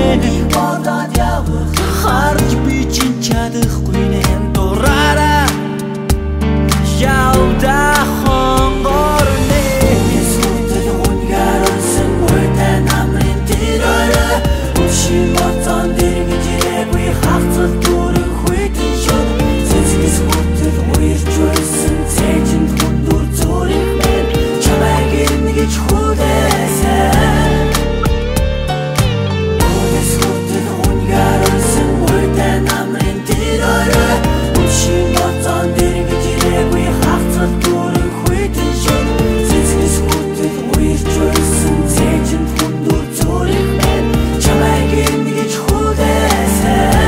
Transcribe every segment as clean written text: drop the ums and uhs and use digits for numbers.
бодоод явах харж би чин чадахгүй нэн дураараа явда хонгорны сүтэл унгаруулсан үетэй намрын тэрээр шин боцон дэргэж ирээгүй хавцал дүүрэн хүйтэн шууд цэцгis хүтэл уярч байсан цээжин хүндүр зүрх мэн чамайг ирнэ гэж хүлээсэн сүтэл унгаруулсан үетэй намрын тэрээр шин боцон дэргэж ирээгүй хавцал дүүрэн хүйтэн шууд цэцгис хүтэл уярч байсан цээжин хүндүр зүрх мэн чамайг ирнэ гэж хүлээсэн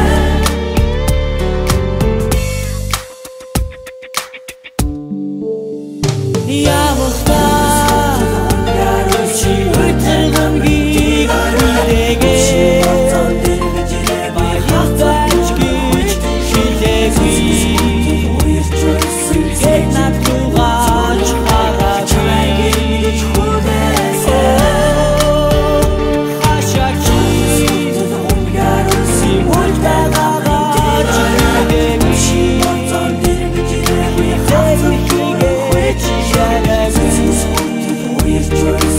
явахтаа унгаруулчи үетэй гамгийг үлээгээ боцон дэргэж ирээгүй хавцалж гэж шилээгүй уярч байсан цээжин тугаач хараа чамайг ирнэ гэж хүлээсэн хашаачи сүтэл унгаруулсан үетэй гамгийг үлээгүй боцон дэргэж ирээгүй хавцалж гэж шилээгүй уярч байсан